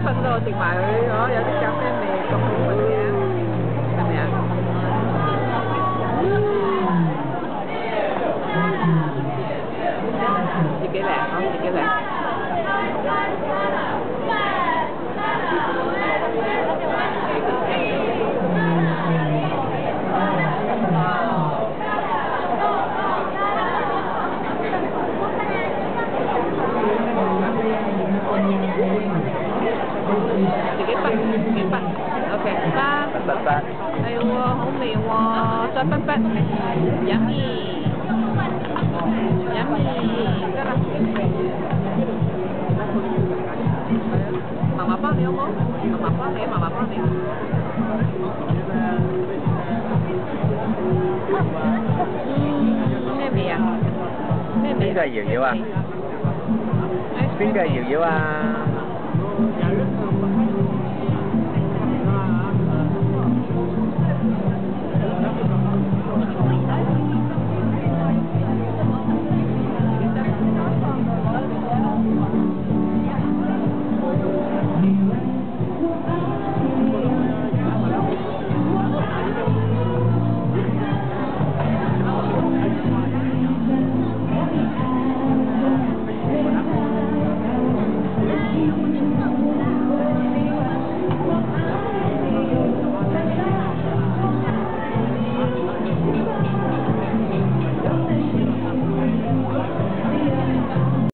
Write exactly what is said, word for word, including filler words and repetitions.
瞓咯，食埋佢，哦，有啲咖啡味咁好瞓嘅，係咪啊？自己嚟，講自己嚟。自己筆，自己筆 ，OK， 筆， 筆筆， 係喎，好味喎，再筆筆 ，yummy，yummy，得啦，嫲嫲幫你好冇？嫲嫲幫你，嫲嫲幫你。嗯，咩味啊？咩味？ 邊個係瑤瑤啊？邊個係瑤瑤啊？